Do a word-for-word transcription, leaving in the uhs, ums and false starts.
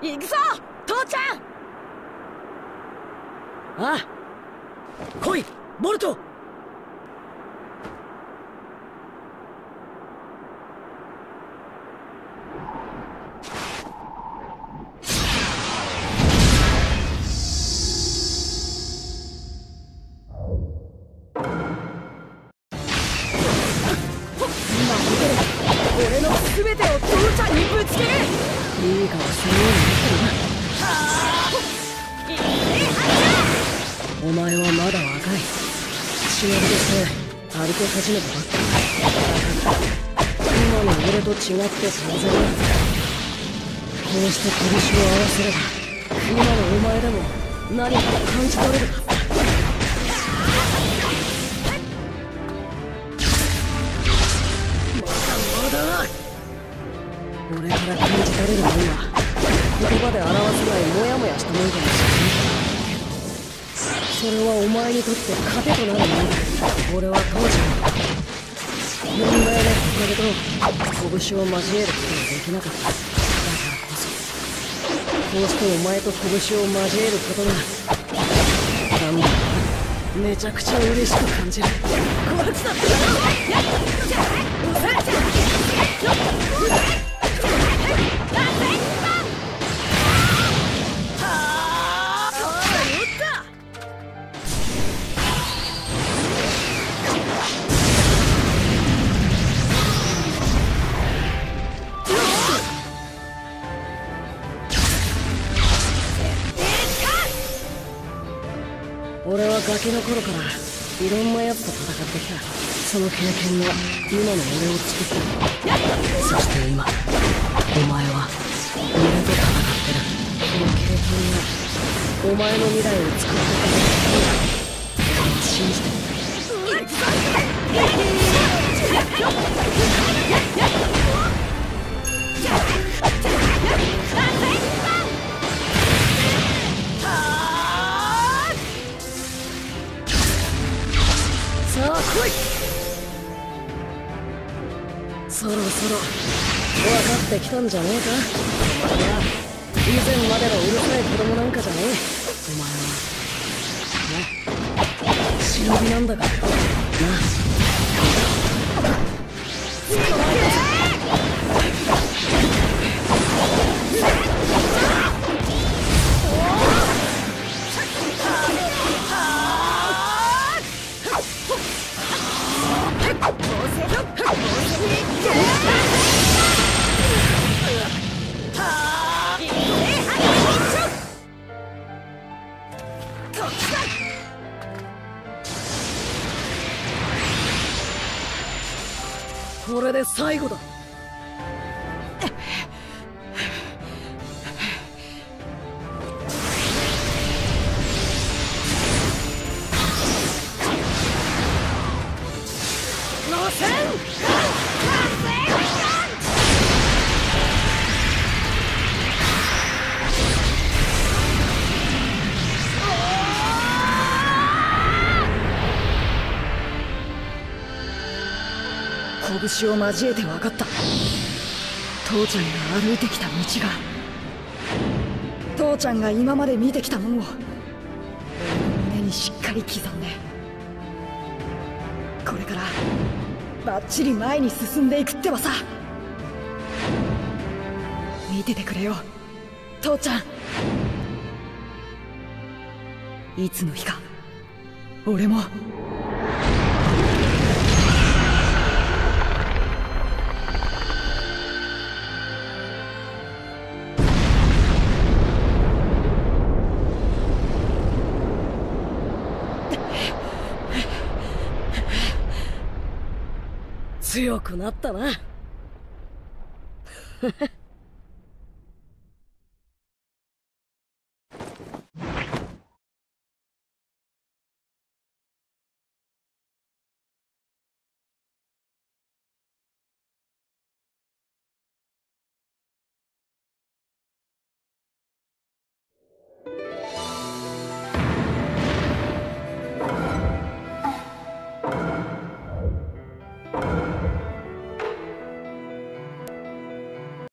行くぞ父ちゃん。ああ、来いボルト。俺の全てを父ちゃんにぶつける。いい顔するようになってるな。はあ、いいはずだ。お前はまだ若い。忍びとして歩き始めたばっかり。今の俺と違って当然だ。こうして拳を合わせれば今のお前でも何か感じ取れるはずだ。俺から感じ取れるもんは言葉で表せないモヤモヤしたもんかもしれないけど、それはお前にとって糧となるもんだ。俺は当時問題だったけれど拳を交えることができなかった。だからこそこうしてお前と拳を交えることがなんだろう、めちゃくちゃ嬉しく感じる。こっちだ。俺はガキの頃からいろんなやつと戦ってきた。その経験が今の俺を作った。そして今お前は俺と戦ってる。この経験がお前の未来を作ってくれる。俺は信じてる。さあ来い。そろそろ分かってきたんじゃねえか。お前は以前までのうるさい子供なんかじゃねえ。お前はね、忍びなんだからな。これで最後だ。螺旋拳を交えて分かった。父ちゃんが歩いてきた道が、父ちゃんが今まで見てきたものを俺の胸にしっかり刻んで、これからバッチリ前に進んでいくってばさ。見ててくれよ父ちゃん。いつの日か俺も強くなったな。